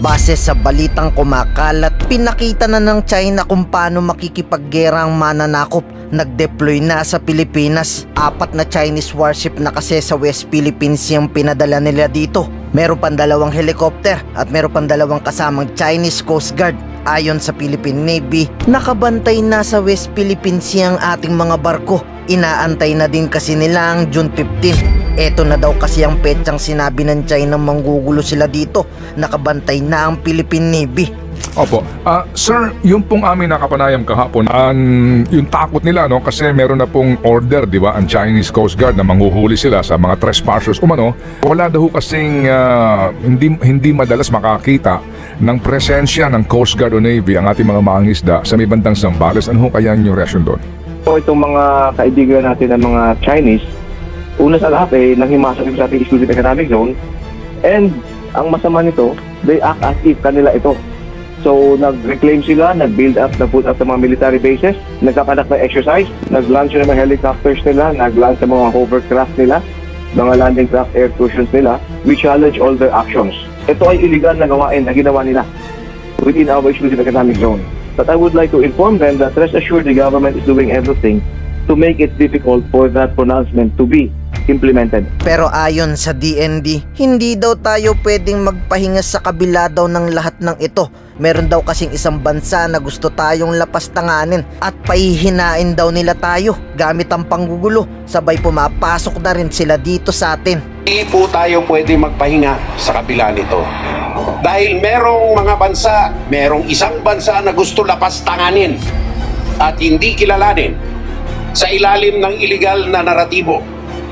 Base sa balitang kumakalat, pinakita na ng China kung paano makikipaggera ang mananakop. Nag-deploy na sa Pilipinas. 4 na Chinese warship na kasi sa West Philippine Sea ang pinadala nila dito. Meron pang 2 helicopter at meron pang 2 kasamang Chinese Coast Guard. Ayon sa Philippine Navy, nakabantay na sa West Philippine Sea ang ating mga barko. Inaantay na din kasi nila ang June 15. Eto na daw kasi ang petsang sinabi ng China manggugulo sila dito. Nakabantay na ang Philippine Navy. Opo. Sir, yung pong aming nakapanayam kahapon, yung takot nila, no? Kasi meron na pong order, di ba, ang Chinese Coast Guard na manghuhuli sila sa mga trespassers umano. Wala daw kasing hindi madalas makakita ng presensya ng Coast Guard o Navy ang ating mga mangingisda sa may bandang Zambales. Ano kaya yung reaction doon? So, itong mga kaibigan natin ng mga Chinese, una sa lahat nanghimasok sa ating exclusive economic zone, and ang masama nito, they act as if kanila ito. So, nag-reclaim sila, nag-build up, nag-put up ng mga military bases, nagkapanak ng exercise, nag-launch ng mga helicopters nila, nag-launch ng mga hovercraft nila, mga landing craft air cushions nila. We challenge all their actions. Ito ay illegal na gawain na ginawa nila within our exclusive economic zone. But I would like to inform them that rest assured the government is doing everything to make it difficult for that pronouncement to be implemented. Pero ayon sa DND, hindi daw tayo pwedeng magpahinga sa kabila daw ng lahat ng ito. Meron daw kasing isang bansa na gusto tayong lapastanganin at pahihinain daw nila tayo gamit ang panggugulo. Sabay pumapasok na rin sila dito sa atin. Hindi po tayo pwede magpahinga sa kabila nito. Dahil merong mga bansa, merong isang bansa na gusto lapastanganin at hindi kilalanin sa ilalim ng iligal na naratibo.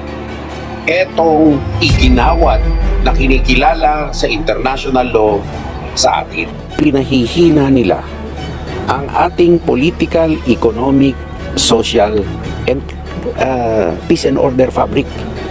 Etong iginawad na kinikilala sa international law sa atin. Pinahihina nila ang ating political, economic, social, and peace and order fabric.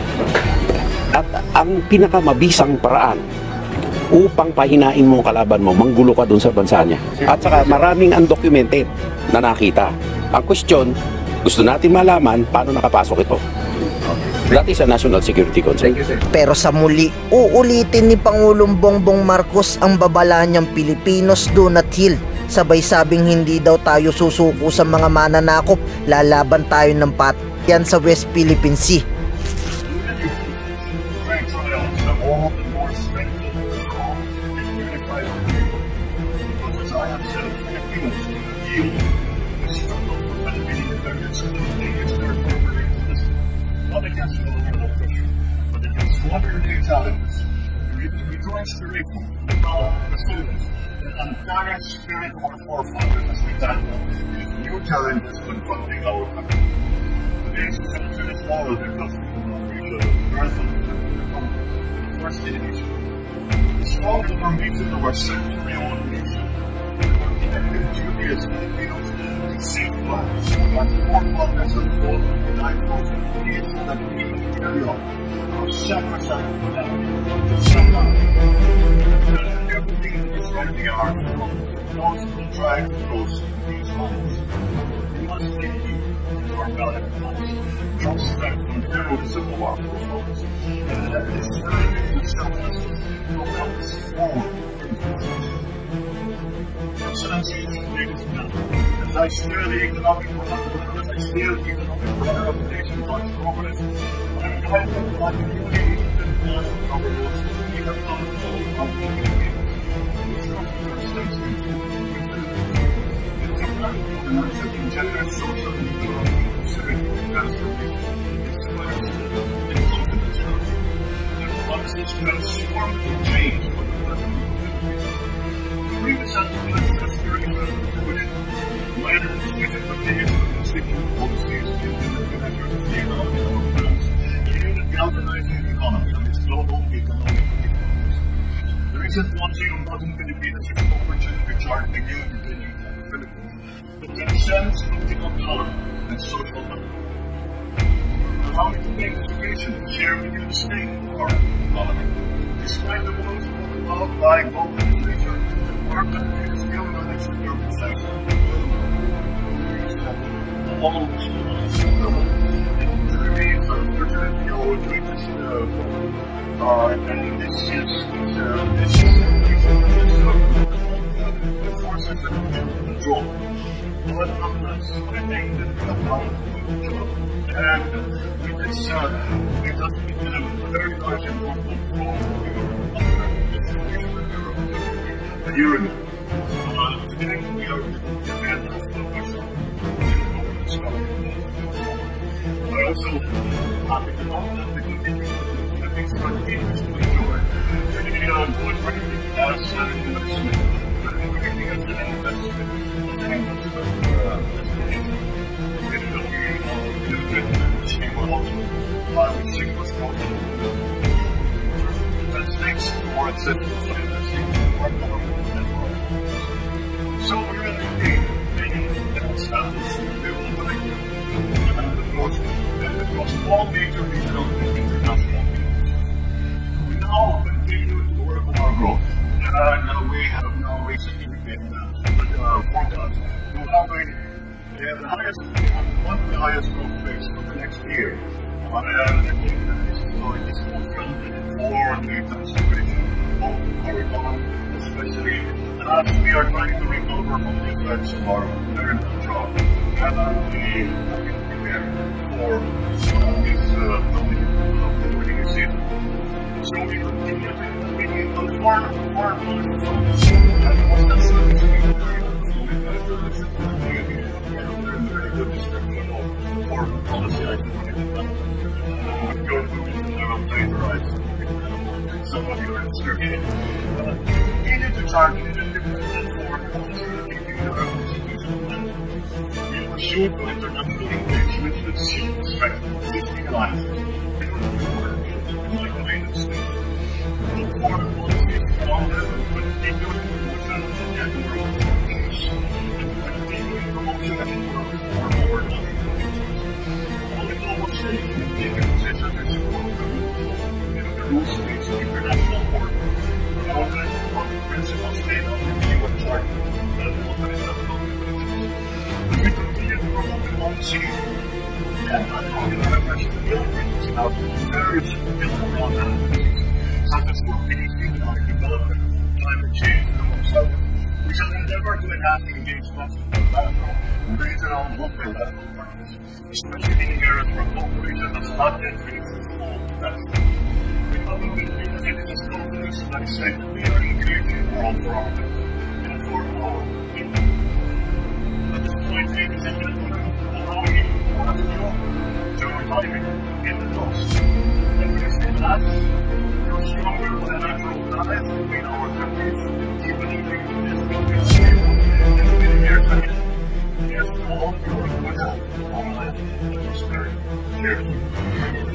At ang pinakamabisang paraan upang pahinain mo kalaban mo, manggulo ka dun sa bansa niya. At saka maraming undocumented na nakita. Ang question, gusto natin malaman paano nakapasok ito. That is a national security concern. Pero sa muli, uulitin ni Pangulong Bongbong Marcos ang babala niyang Pilipinos do not heal. Sabay sabing hindi daw tayo susuko sa mga mananakop, lalaban tayo ng patiyan sa West Philippine Sea. Spirit of our forefathers as we tackle new challenges confronting our country. Today's attention is all because we do not reach the birth of the first generation. The strong determination of our century-old nation, our connected duty as Filipinos to save lives, our forefathers and all who died for us years so that we can carry on our sacrosanct value to somehow. Everything is right the art from those who try to close these lines. We must take heed to our valiant cause, draw strength from the heroism of our forefathers, and let this time to selfless propel us forward in justice. Excellencies, ladies and gentlemen, as I steer the economic order of the nation towards progress, I am guided by the newly elected board of governors we have done all of the Philippines. Generous social and civic transformation inspires and confidence and promises transformative change for the present. To bring this out to the aspiration to it, minor stated opinions of constituent policies in the measures of the economic programs aimed at galvanizing the economy and its global economic capabilities. The recent launching of Modern Pilipinas is an opportunity to chart a new beginning for the Philippines. That transcends political color and social level. Allow me to make this occasion to share with you the state of our economy. Despite the woes brought by global inflation, our country is still managed to emphasize almost it remains unfortunately our greatest and this is year ago. Today we are defending our focus in the government. I also happy to know that we continue to make strategies to ensure that the good rating as an investment, everything as an investment, thanks towards it, so we're in the status across all major regional and international fields. We now continue to work on our growth, and we have now recently been forecast to have one of the highest growth rates for the next year. And I think that this is fulfilled for the consideration of our economy, especially as we are trying to recover from the effects of our current job and we prepare for this winning season. So we continue to on farm and that's very good description of foreign policy items. Your some of your description. Needed to target a different foreign policy that keeping the constitutional we pursued the international engagement that seeks strengthening alliances in the United States. The foreign policy is stronger than continuing promotion and growth and continuing promotion and growth for more on the global stage, taking position and support the rules based international order, promoted on the principal state of the UN Charter and multinational relations. We continue to promote diplomacy and international relations out of various bilateral activities, such as for peace, economic development, climate change, and amongst others. We shall endeavor to enhance the engagement of bilateral, regional, and multilateral partners, especially in areas where cooperation has not yet reached its full potential. We publicly committed to this complex study site that we are engaging world profit and for our people. At this point, ladies and gentlemen, allow me to ask you to retire in the toast. And we say that you're stronger than a natural ties between our countries, even if we can stable and within years ahead. Here's to all of your good health, homeland, and prosperity. Cheers.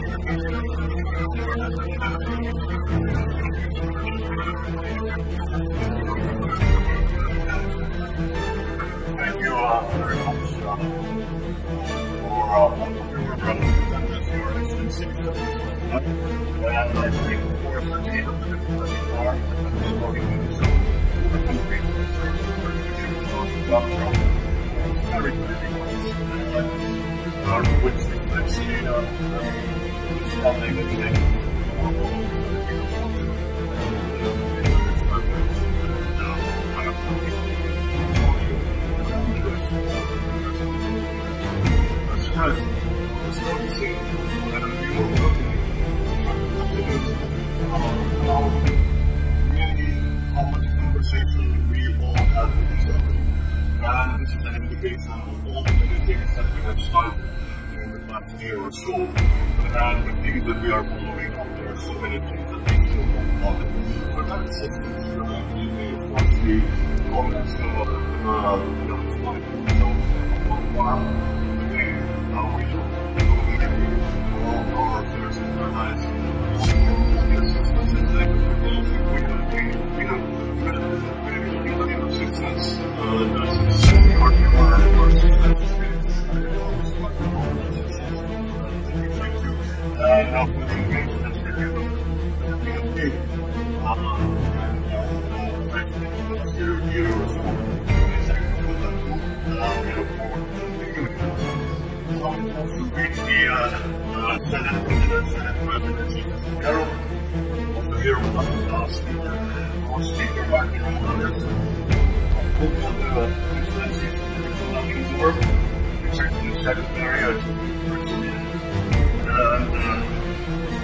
Thank you very much for your representation, your extensive and I think for such a different part of the story of the country, very which reflects the understanding of the conversation we all have with each other. And this is an indication of all the many things that we have started in the past year or so. And the things that we are following up, there are so many things that we still don't know. But that's just once the comments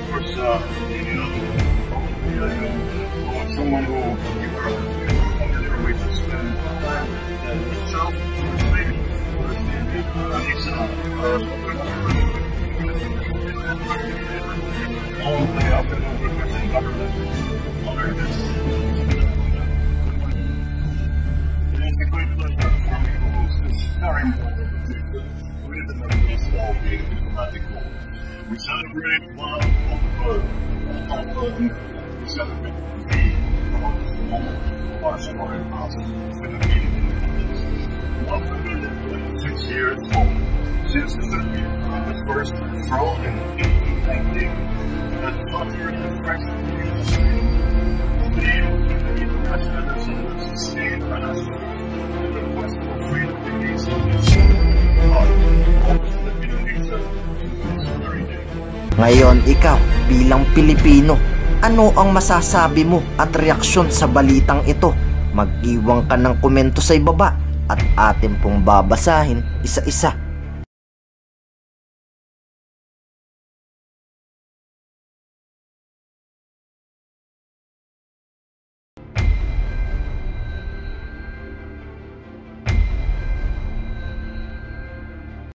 someone who you are familiar all the way up and over the government under this. It is a great pleasure for me to host this very important occasion with the members of the diplomatic corps. We celebrate one of the world, we celebrate the moment of our story of Philippine independence. 126 years old since the Philippines was first thrown in 1819 and uttered the fresh history. Today, the internationalism that sustained us in the quest for freedom against the Indonesia this very day. Ngayon ikaw bilang Pilipino, ano ang masasabi mo at reaksyon sa balitang ito? Mag-iwan ka ng komento sa ibaba at atin pong babasahin isa-isa.